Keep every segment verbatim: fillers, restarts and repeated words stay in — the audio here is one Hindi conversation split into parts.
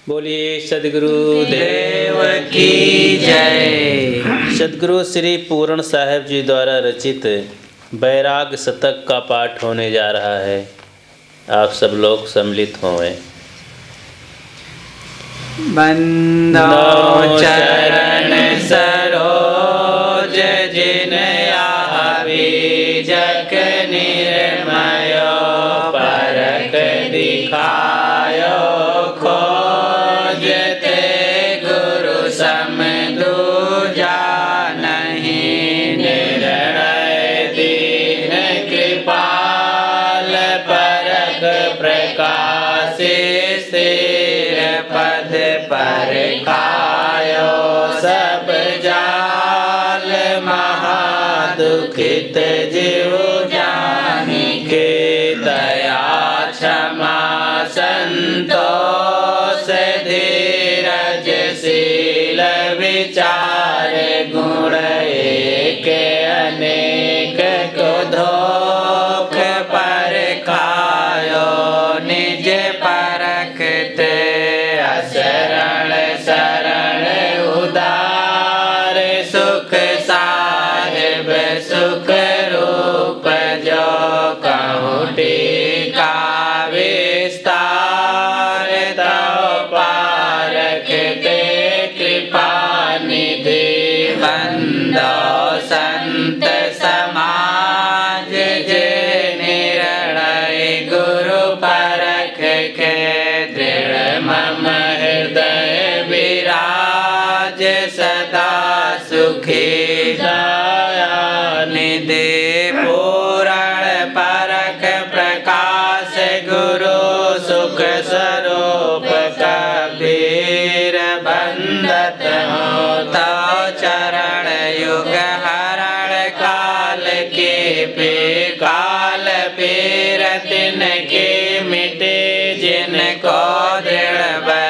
बोलिए सदगुरु देव की जय। सदगुरु श्री पूर्ण साहिब जी द्वारा रचित बैराग शतक का पाठ होने जा रहा है। आप सब लोग सम्मिलित हों। बंदो चरण सरोज जिन बीजक निर्मयो परख दिखायो खोजते गुरु सम दूजा नहीं निर्णय दीन कृपाल परख प्रकाश स्थिर पद पर खायो सब जाल महादुखित जीव जानि के दया क्षमा संतोष धीरज शील विचार गुण एक अनेक को धोख पर खायो निज परखते शरण शरण उदार सुख साहिब सुख रूप जो कहूँ टीका विस्तार तो पारखते कृपा निधि बंदो संत समाज जे निर्णय गुरु परख के दृढ़ मम हृदय विराज सदा सुखी दया निधि पूर्ण परख प्रकाश गुरु सुख स्वरूप कबीर बंदत हो तो चरण युग हरण काल के पे काल पीर दिन के मिटे जिनको दृढ़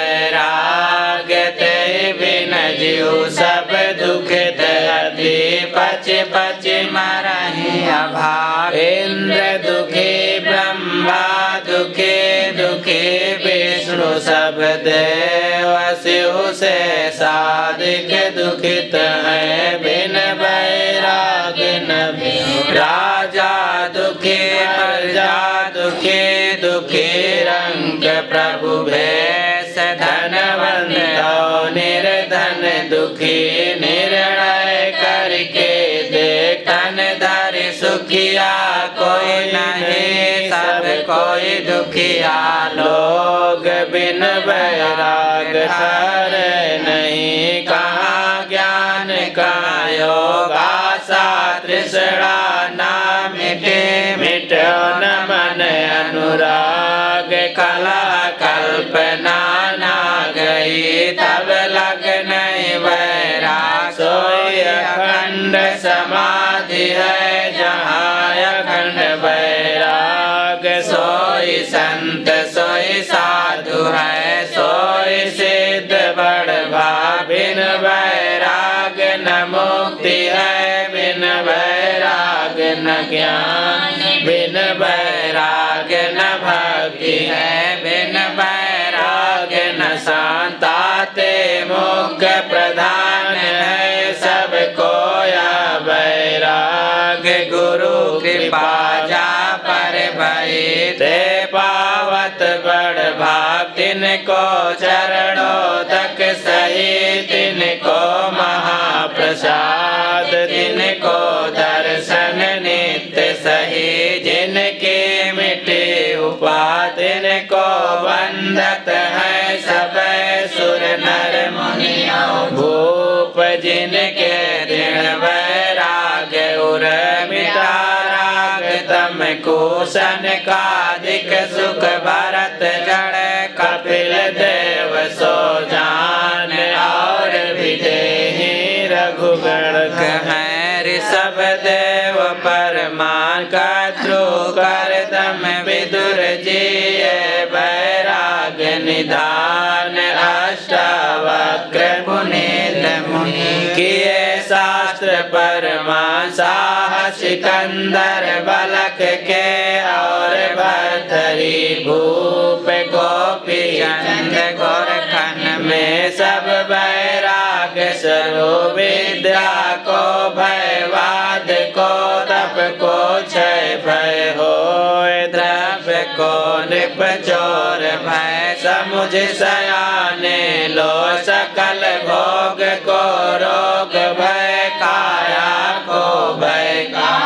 वैराग ते बिन जीव सब दुख दर्दी पच पच मरहि अभाव इंद्र दुखी ब्रह्मा दुखी दुखी विष्णु सब देव शिव से साधिक दुखित है बिन वैराग न राजा दुखी प्रजा दुखी दुखी रंग प्रभु भेष धनवंत निर्धन दुखी निर्णय करके देख तन धरि सुखिया कोई नहीं सब कोई दुखिया लोग बिन वैराग हरे नहीं कहाँ ज्ञान कहाँ योग आशा तृष्णा ना मिटे मिटो न मन अनुराग कला कल्पना ना गई तब लग नहीं वैराग सोई अखंड समाधि है जहाँ अखंड वैराग सोई संत सोई साधु है सोई सिद्ध बड़ भाव बिन वैराग न मुक्ति है बिन वैराग न ज्ञान बिन वैराग न भक्ति है बिन वैराग न शांताते मुख्य प्रधान है सबको या वैराग गुरु कृपा जा पर भई ते पावत बड़ भाग तिनको चरणों तक सही तिनको महाप्रसाद तिनको दर्शन नित्य सही जिनके मिटे उपा तिनको वंदत है सब सुर नर मुनि भूप जिनके ऋण वैराग उर मिटा राग तम कुशन कादिक सुख भरत जड़ कपिल देव सो जान और विदेही रघुगण कह सब देव परमान कद्रु कर दम विदुर जी वैराग निधान अष्टावक्र पुनीत मुनि किए शास्त्र परमान साह सिकंदर बलक के और भरथरी भूप गोपी चंद गोरखन द्रव्य को नृप चोर भय समुझ सयाने लो सकल भोग को रोग भय काया को भय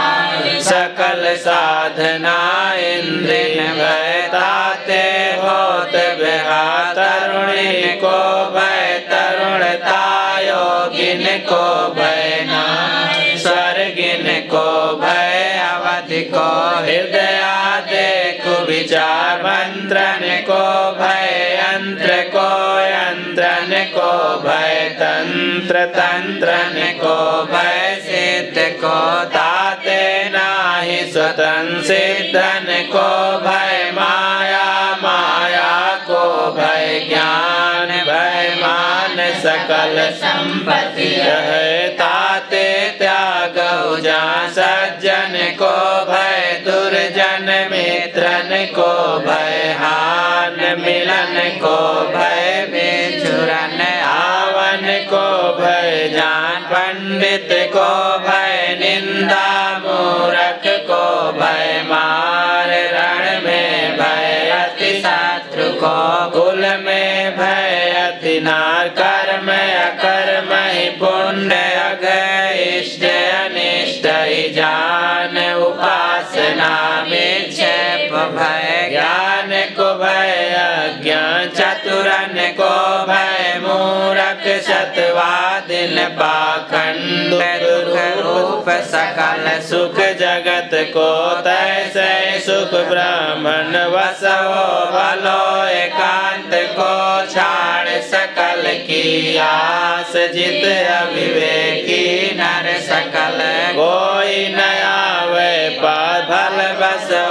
सकल साधना इंद्रिय भय ताते होत बिहा तरुणी को भय तरुणता योगिन को भय ना स्वर्गिन को भय अवधि को हृदय देखु विचार मंत्रन को भय यंत्र को यंत्रन को भय तंत्र तंत्रन को भय सिद्ध को ताते नाही स्वतंत्र सिद्धन को भय माया माया को भय ज्ञान भय मान सकल संपत्ति है ताते त्याग जा सज्जन को भय दुर्जन मित्रन को भय हान मिलन को भय बिछुरन आवन को भय जान पंडित को भय निंदा मूरख को भय मार रण में भय अति शत्रु को कुल में भय अति नार कर्म अकर्म ही पुण्य अघ इष्ट अनिष्ट ही जान उपासना विक्षेप भय ज्ञान को भय अज्ञान चतुरन को भय मूरख सतवादिन पाखंड दुख रूप सकल सुख जगत को तैसे सुख ब्राह्मण वसो भलो एकांत को छाड़ सकल की आस जित अविवेकी नर सकल कोई नया वे पार भल बसो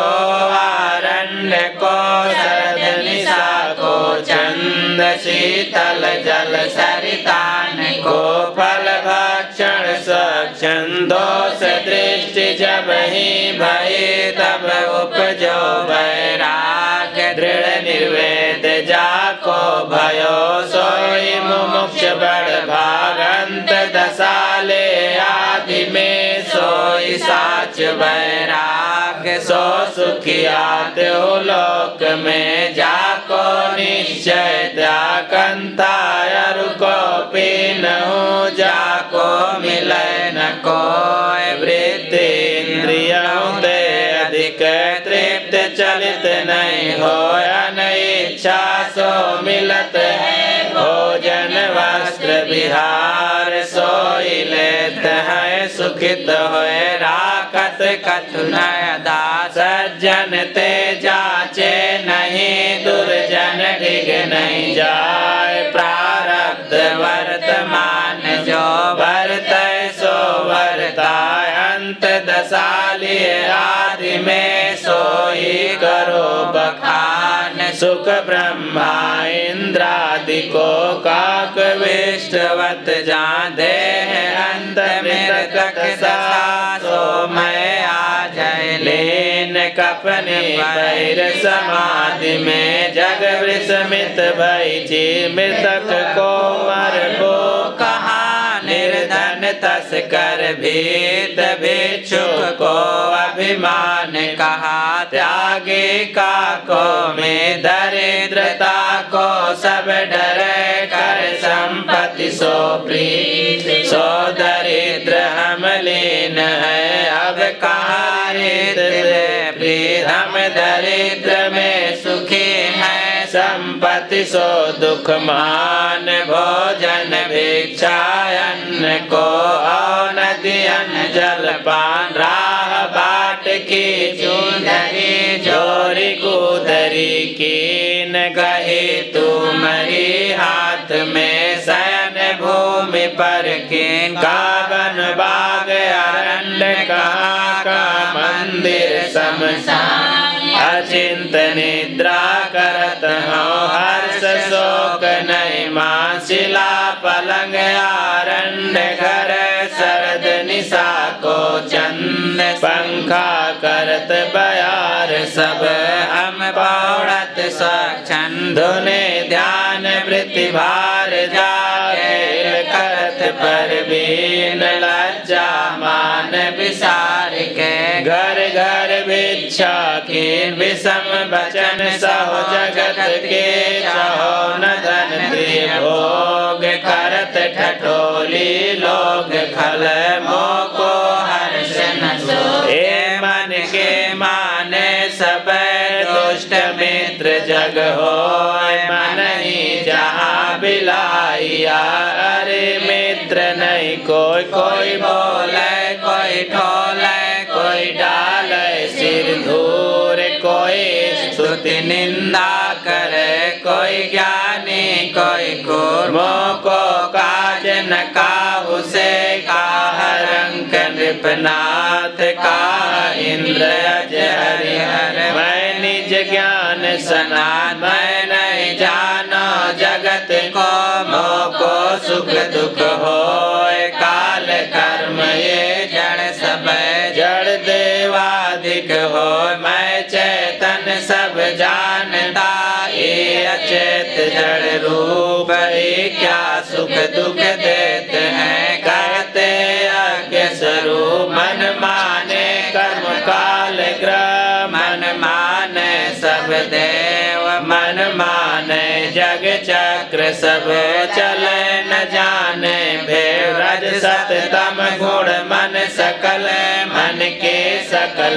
आरण्य को शरद निशा को चंद शीतल जल सरितान को फल भक्षण सक्षण दोष दृष्टि जब ही भय तब उपजो वैराग दृढ़ निर्वेद जाको भयो सोई मुमुक्ष बड़ भागंत दसाले आदि में सोई साच वैराग सो सुखियात लोक में जाको निश्चय त्यागंता अरु को पीनहु जाको मिले न कोई वृत्ति इंद्रियों दे अधिक तृप्त चलित नहीं हो अनिच्छा सो मिलत है भोजन वस्त्र विहार सोई लेत है सुखित होए राकत कथुनय दास सज्जन ते जाचे नहीं दुर्जन डिग नहीं जाए प्रारब्ध वर्तमान जो वर्तै सो वर्ताय अंत दसाली आदि में सोई करो बखान सुख ब्रह्मा इंद्रादि को काक विष्टवत जादे अंत मृतक दशा सो मैं आ जाए लेन कपने पैर समाधि में जग विस्मित भई जी मृतक को मर को कहा निर्धन तस्कर भीत भिक्षुक को अभिमान कहा त्यागी का को में दरिद्रता को सब डरे कर संपत्ति सो प्रीत सो दरिद्र हम लीन है अब कहाँ प्रीत हम दरिद्र में सुखी है संपत्ति सो दुख मान भोजन भिक्षा अन्न को और नदी अन्न जल पान राह बाट की चूंदरी जोरी गुदरी कीन गही तुम्हारी हाथ में शयन भूमि पर कीन कावन बाग अरण्य कहाँ का मंदिर शमशान अचिंत निद्रा करत हो हर्ष शोक नहीं मां शिला पलंग आरण्य घर शरद निशा को चंद पंखा करत बयार सब हम पौड़त सक्षण धुने ध्यान वृत्ति भार जाए करत पर बीन लज्जा मान विसार के घर घर विच इच्छा की विषम वचन सहो जगत के चाहो न धन प्रिय भोग करत ठठोली लोग खल मोको हर्ष न सो ए मन के माने सब दुष्ट मित्र जग होय मन ही जहाँ बिलाइया अरे मित्र नहीं कोई कोई बोले कोई ठोले कोई डाले सिर धूर कोई स्तुति निंदा करे कोई ज्ञानी कोई कूर्मो को काज न काहु से काह रंक नृपनाथ काह इंद्र अज हरिहर मैं निज ज्ञान सनात मैं नहीं जानो जगत को मोको सुख दुख होय काल कर्म ये जड़ सब जड़ देवाधिक हो मैं चेतन सब जानता ये अचेत जड़ रूप ये क्या सुख दुख देते हैं कहते यज्ञ स्वरूप मन माने कर्म काल ग्रह मन माने सब देव मन माने जग चक्र सब चले न जाने भेव रज सत तम गुण मन सकल मन के सकल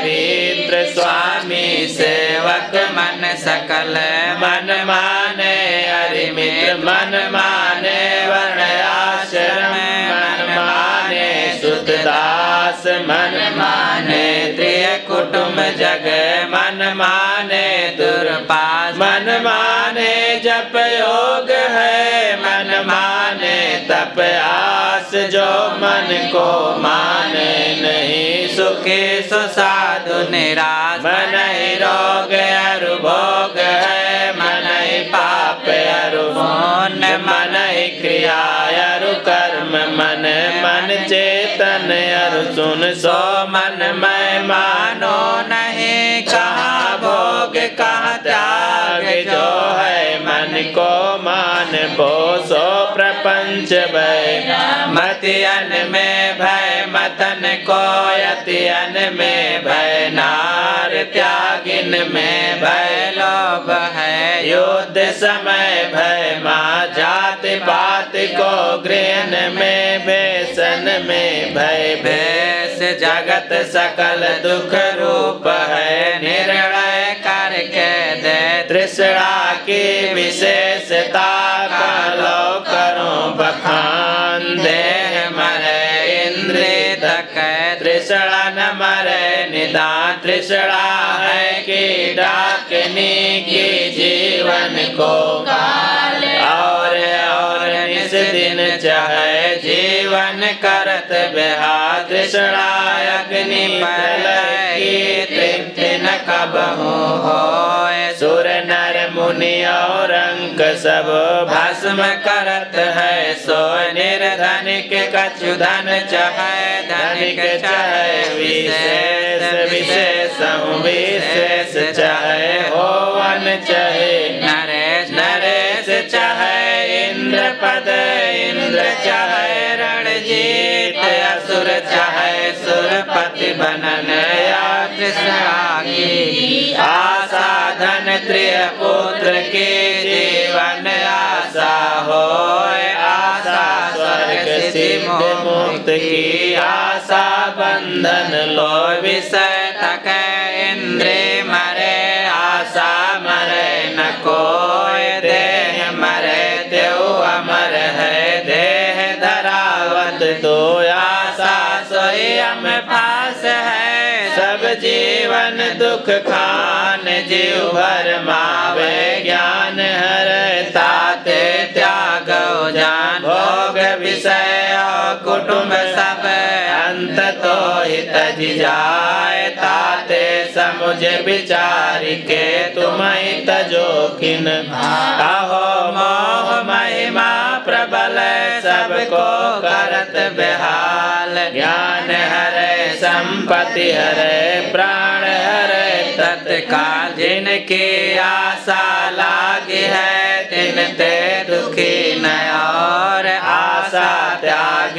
चरित्र स्वामी सेवक मन सकल मन माने हरि मित्र मन माने वर्ण आश्रम मन माने सुत दास मन माने त्रिय कुटुंब जग मन माने दुर्पास मन माने जप योग है मन माने तप आस जो मन को माने नहीं सुखी सुसाधु निराश मन ही रोग अरु भोग है मन ही पाप अरु पुण्य मन ही क्रिया अरु कर्म मन मन चेतन अरु सुन सो मन मैं मानो नहीं कहाँ भोग कहाँ त्याग जो है मन को मान भो सो प्रपंच भय मतियन में भय मतन को यतियन में भय नार त्यागिन में भय लोभ है युद्ध समय भय माँ जाति पात को गृहन में बेसन में भय भेष जगत सकल दुख रूप है निर्णय करके दे तृष्णा की विशेषता का लो करो बखान देह मरे इंद्रिय तक तृष्णा न मरे निदान तृष्णा है कि डाकनी की जीवन को और और निस दिन चाहे जीवन करत बेहार तृष्णा अग्नि पर की तृप्ति न कबहु होय सुर नर मुनि और अंक सब भस्म करत है सो निर्धनिक कछु धन चाहे धनिक चाहे विशेष विशेष विशेष चाहे होवन चाहे नरेश नरेश चाहे इंद्र पद इंद्र चाहे रणजीत असुर चाहे सुरपति बनन या तृष्णा की आशा धन त्रिय पुत्र के जीवन आशा हो आशा स्वर्ग सिद्ध मुक्त की आशा बंधन लो विषय तक इंद्रिय मरे आशा मरे न कोय देह मरे त्यो अमर है देह धरावत तो आशा स्वयं फास है सब जीवन दुख खान जीव भर मावे ज्ञान हर ताते त्याग जान भोग विषय कुटुंब सब अंत तो हित जाए ताते समुझ विचार के तुम हित जोखिन कहो मोह महिमा प्रबल सबको करत बेहाल ज्ञान हरे संपत्ति हरे प्राण हरे तत्काल जिनकी आशा लागी है तिन ते दुखी न और आशा त्याग निरा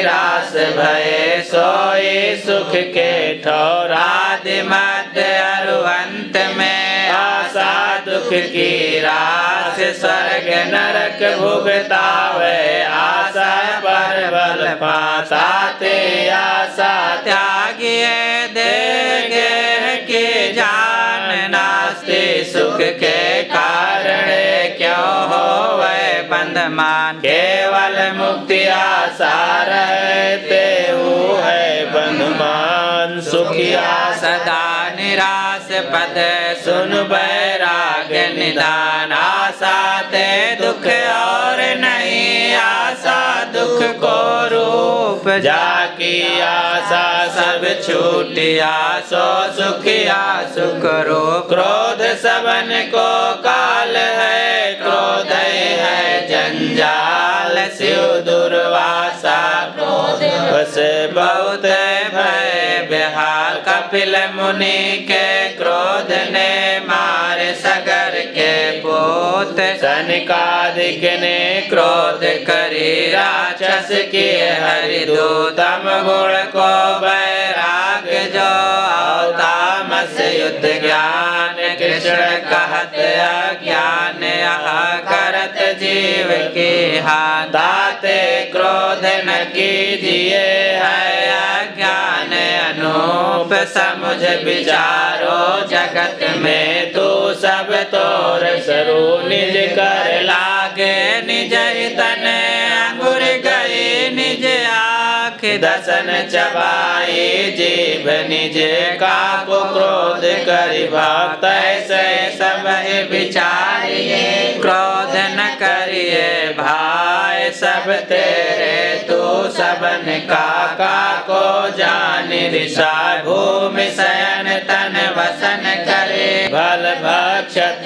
निराश भय सोई सुख के ठौर। आदि मध्य अरु अंत में आशा दुख की रास। स्वर्ग नरक भुगतावे आशा पर बल पाता ते आशा। त्यागिए देगे के जान नास्ते सुख के कारण क्यों हो वै बंधमान। केवल मुक्ति आशा रहते हु है बंधमान। सुखिया सदा निराश पद सुन बैराग निदान। आशा ते दुख और नहीं आशा दुख को रूप। जाकी आशा सब छूटिया सो सुखिया सुख रूप। क्रोध सबन को काल है क्रोध है जंजाल। शिव दुर्वासा बस बहुत भय बिहार। कपिल मुनि के क्रोध ने मारे सगर के पूत। सनकादिक ने क्रोध करी राक्षस किए हरिदूतम। गुण को बैराग जो तामस युद्ध ज्ञान। कृष्ण कहत अज्ञान यहाँ करत जीव की हाथ। दाते क्रोध न कीजिए है अज्ञान अनूप। समुझ विचारो जगत में तू सब तोर सरू। निज कर लागे निज तन अंगुर गए निज आँख। दसन चबाई जीव निज काको क्रोध करि भक्त। ऐसे सब विचारिए क्रोध न करिए भाई। सब तेरे तू सबन काका को जान ऋषा। भूमि शयन तन वसन करे भल भक्षत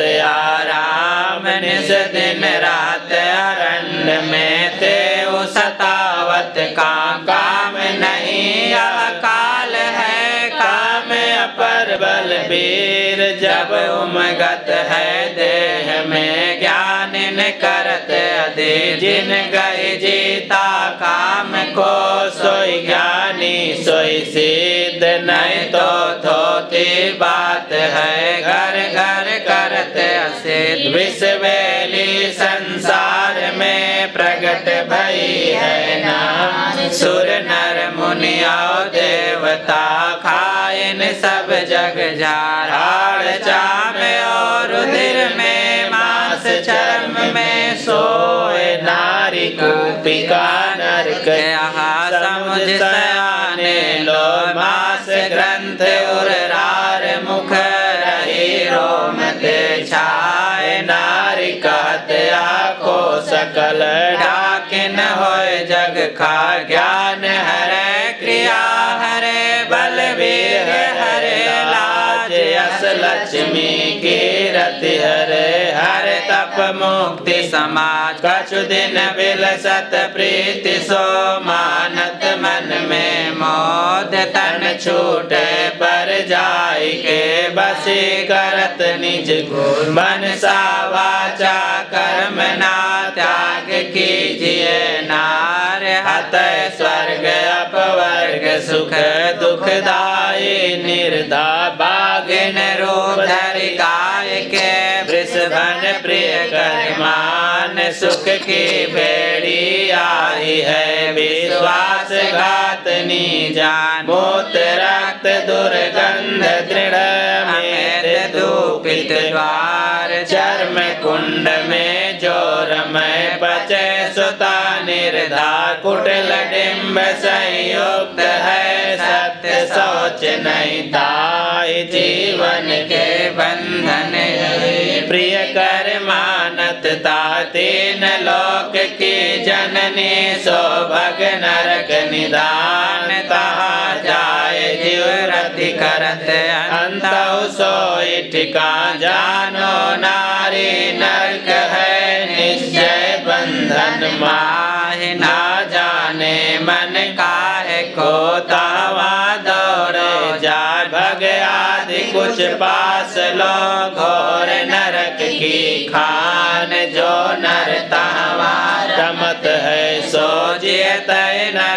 आराम। निज दिन रात अरण्य में तेउ सतावत का काम नहीं। अकाल है काम अपर बल वीर। जब उमगत है देह में ज्ञान न करत अधि। जिन गए जीता काम को सोई ज्ञानी सोई सिद्ध। नहीं तो थोती बात है घर घर करत असिद्ध। विश्वेली संसार में प्रगट भई है नाम। सुर नर मुनि और देवता खाइन सब जग जार। हाड़ चाम और रुधिर में मांस चर्म में सोए। नारी कूपिका नरक यहाँ समुझ सयाने लो। मास ग्रंथ उरार मुख रही रोम ते छाए। नारी कहत आको सकल ढाकिन होए जग खा। ज्ञान हरे क्रिया हरे बलवीर हरे लाज। यस लक्ष्मी की रति हरे हरे तप मुक्ति समाज। कछु दिन बिलसत प्रीति सो मानत मन में मोद। तन छूटे पर जाय के बसी करत निज गुण। मन सा वाचा कर्म ना त्याग कीजिए नार। हत स्वर्ग अपवर्ग सुख दुखदायी निर्धा। बागिन रूप धरि गाय के वृषभन प्रिय गरिमान। सुख की बेड़ी आई है विश्वास घातनी जान। मूत रक्त दुर्गंध दृढ़ मेद दूपित द्वार। चर्म कुंड में जोर में बचे सुता निर्धार। कुटिल डिम्ब संयुक्त है सत्य सोच नहीं ताई। जीवन के बंधन है प्रिय कर मानत ता। तीन लोक की जननी सो भग नरक निदान। तहाँ जाए जीव रति करत अंतउ सोई ठिका। जानो नारी नरक है निश्चय बंधन माहि। ना जाने मन काहे को तावा दौड़े जाय। भग आदि कुछ पास लो घोर नरक की खान। जो नर तहाँ रमत है सो जियत नरक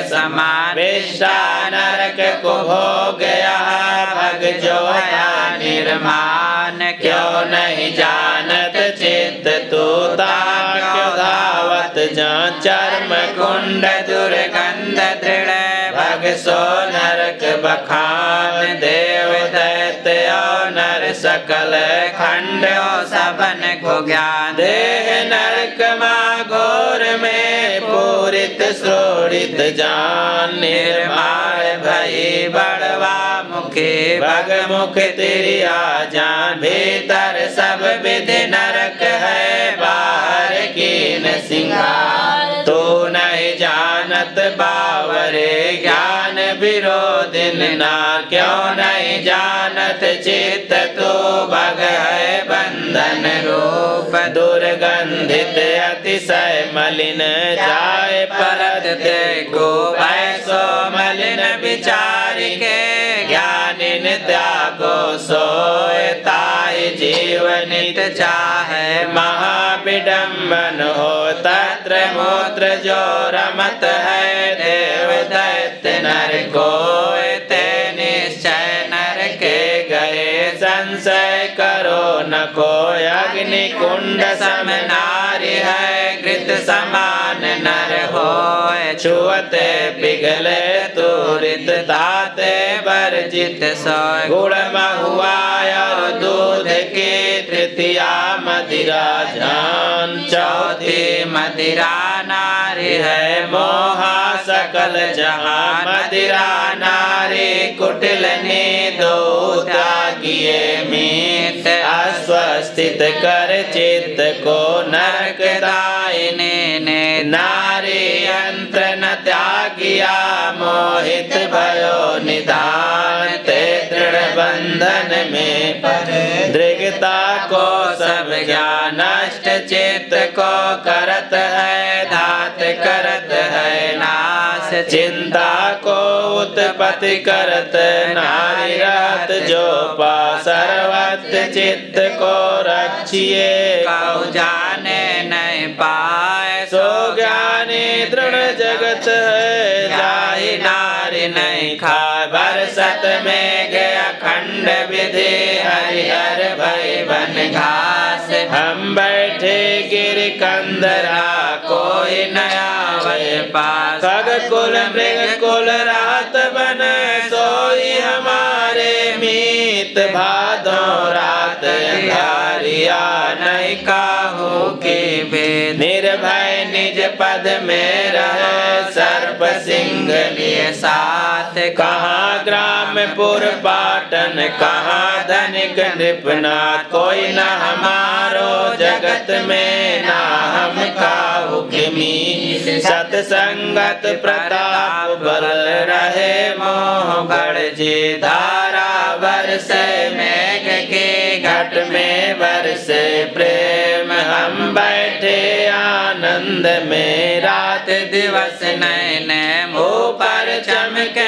समान विष्टा नरक को भोग यहाँ भग जो है निर्माण क्यों नहीं जानत चित्त तू ताक्यों धावत जहाँ चर्म कुंड दुर्गंध दृढ़ भग सो नरक बखान देव दैत्य और नर सकल खंड सबन को ज्ञान देह नरक मा घोर में पूरित श्रोणित जान निर्माण भई बड़वा मुखी भग मुख तिरिया जान भीतर सब विधि नरक है बाहर कीन सिंगार तू नहीं जानत बावरे ज्ञान विरोधिन नार क्यों नहीं जानत चित्त तू भग है बंधन रूप दुर्गंधित अतिशय मलिन जाय परत देखो ऐसो मलिन विचार के ज्ञानिन त्यागो सोय ताय जीवनित चाहे महाविडम्बन हो तत्र मूत्र जो रमत है देव दैत्य नर को ते निश्चय नर के गए संशय करो न को अग्नि कुंड सम नारी है घृत समान नर हो छुअते पिघले तुरित ताते वर्जित सोय गुड़ महुआ और दूध की तृतीया मदिरा जान चौथी मदिरा नारी है मोहा सकल जहाँ मदिरा नारी कुटिलनी दो त्यागिए मीत अस्वस्थित कर चित्त को नरक दायिनी ने नारी यंत्र न त्यागिया मोहित भयो निधान ते दृढ़ बंधन में दृढ़ता को सब ज्ञान नष्ट चित्त को करत है धात करत है नाश चिंता को उत्पत्ति करत नारी रहत जो पा सर्वत चित्त को रक्षिए कौ जाने नहीं पाए सो ज्ञानी दृढ़ जगत है जाहि नारी नहीं खाए बरसत में गया खंड विधि हरिहर भय बन घास हम बैठे गिर कंदरा कोई नया वह पास खग कुल मृग कुल रात बन सोई हमारे मीत भादो रात अंधारिया नहीं काहू की भेद निर्भय निज पद में रहे सर्प सिंह लिए साथ कहाँ ग्रामपुर पाटन कहाँ धनिक नृपनाथ कोई न हमारो जगत में ना हम काहू किमी सत्संगत प्रताप बल रहे मोह गढ़ जी धारा बरसे मेघ के घट में बरसे प्रेम हम बैठे आनंद में रात दिवस नैने मुँह पर चमके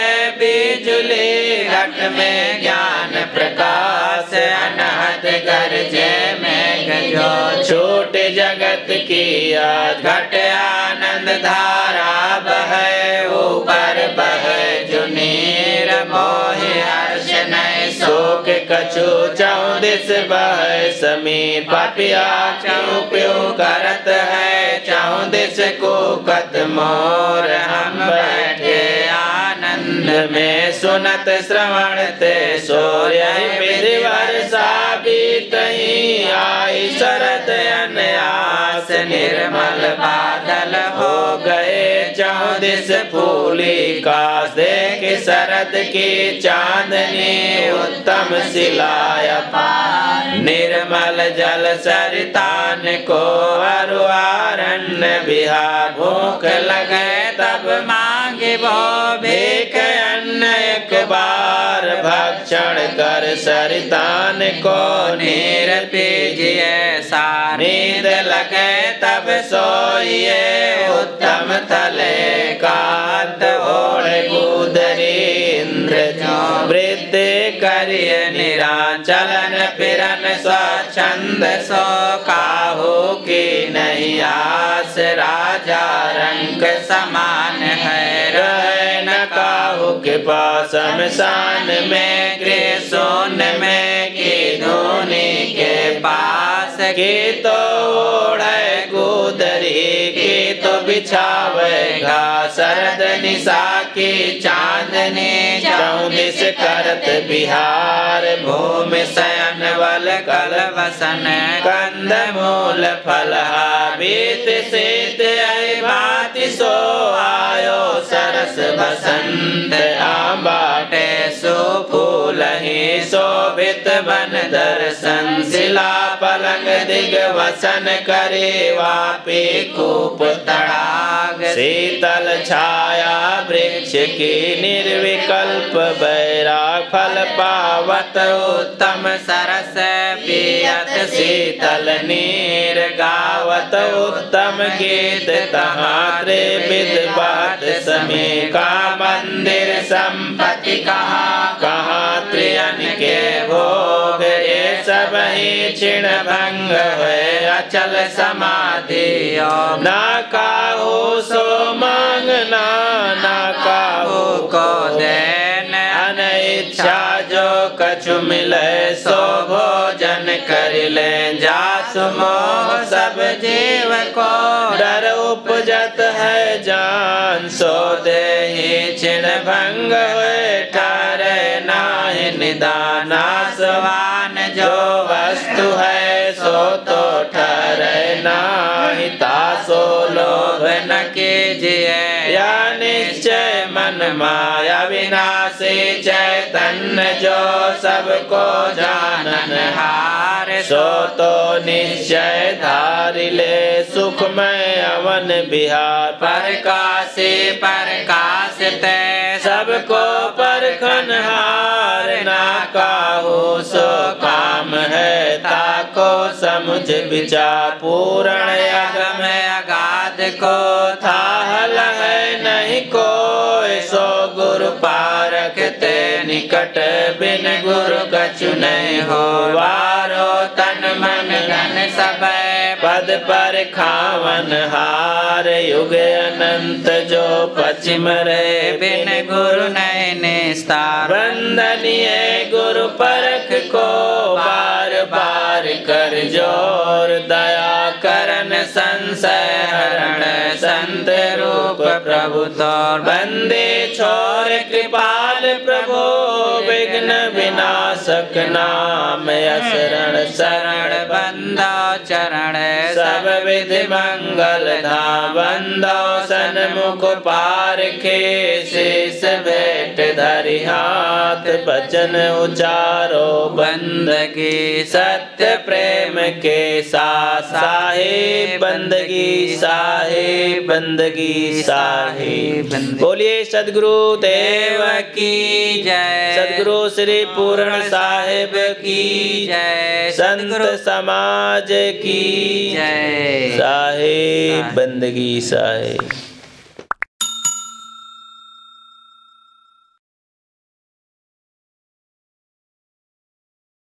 बिजुली घट में ज्ञान प्रकाश अनहद गरजे मेघ जो छोट जगत की आज घट आनंद धारा बहे ऊपर बहे जुनीर मोहि हर्ष नहीं शोक कछु चौदिस बहे समीर पापिया चौ प्यो करत है चौदिस को कत मोर हम बैठे आनंद में सुनत श्रवण ते सूर्य विधि वर्षा बीतही आई शरद अनयास निर्मल बादल हो गए चौदिस फूली काश देख शरद की चांदनी उत्तम सिलाया निर्मल जल सरितान को अरुआरण्य बिहार भूख लगे तब मांगे वो भीख अन्न एक बार भक्षण कर सरितान को नीर पीजिए सा नींद लगे तब सोइए उत्तम तले कांत ओढ़े गुदरी इंद्र वृद्धि करिए निराचलन फिरन स्वच्छंद सो काहू की नहीं आस राजा रंग समान है रह कृपा शमशान में गृह शून्य में की धूनी के पास की तो ओढ़े गुदरी की तो बिछावेगा शरद निशा की चांदनी चौबीस करत बिहार भूमि शयन वल कल वसन कंद मूल फलहा बीत शीत भाति सो आयो सरस बसंत आबाटे सुफूल ही शोभित बन दर्शन शिला पलंग दिग वसन करे वापी कूप तड़ाग शीतल छाया वृक्ष की निर्विकल्प बैराग फल पावत उत्तम सरस पियत शीतल नीर गावत उत्तम गीत तहाँ त्रिविध बात समय का मंदिर संपत्ति कहाँ कहाँ त्रियन के भोग ये सब ही क्षीण भंग है अचल समाधि ना काहू सो मांगना ना काहू को देन अनिच्छा जो कछु मिले सो भोजन कर ले जासु मोह सब जीव को डर उपजत है जान सो देहि क्षीण भंग हुए ठहरे नाहि निदान आसवान जो वस्तु है सो तो ठहरे नाहि तासो लोभ न कीजिए या निश्चय मन माया विनाशी चैतन्य जो सबको जानन हार सो तो निश्चय धारि ले सुखमय अवन बिहार प्रकाशे प्रकाशते सबको परखन हार ना काहू सो काम है ताको समुझ विचार पूर्ण अगम अगाध को थाहल है नहीं कोई सो गुरु पारखते निकट बिन गुरु कछु नहीं हो वारो तन मन धन सब पद पर खावन हार युग अनंत जो पश्चिम रे बिन गुरु नहीं निस्तार वंदनीय गुरु परख को बार बार कर जोर दया करन संशय हरण संत रूप प्रभु तोर बंदे छोर कृपाल प्रभु विघ्न विनाशक नाम असरण शरण बंदो चरण सब विधि मंगल धाम बंदो सन्मुख पारखे शेष भेंट धरि हाथ बचन उचारो बंदगी सत्य प्रेम के साथ साहिब बंदगी साहिब बंदगी साहिब बोलिए सदगुरु देव की जय सदगुरु श्री पूर्ण साहिब की जय संत समाज की जय साहिब बंदगी साहिब।